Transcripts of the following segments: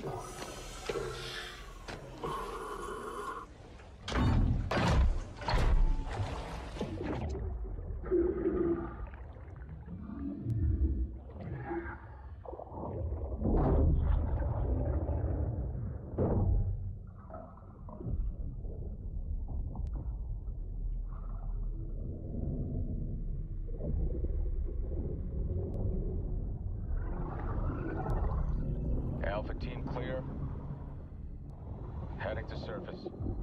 Alpha team clear. Heading to surface.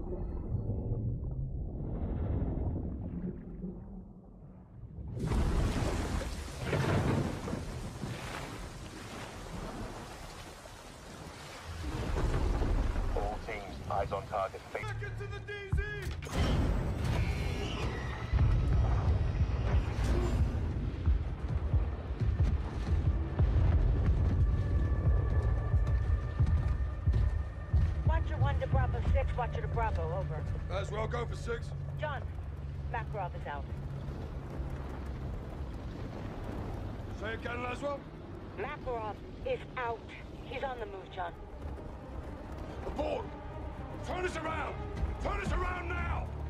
All teams, eyes on target. Back into the DZ! Watcher 1 to Bravo 6, Watcher to Bravo, over. As well, go for 6. John, Makarov is out. Say again, Laswell. Makarov is out. He's on the move, John. Aboard! Turn us around! Turn us around now!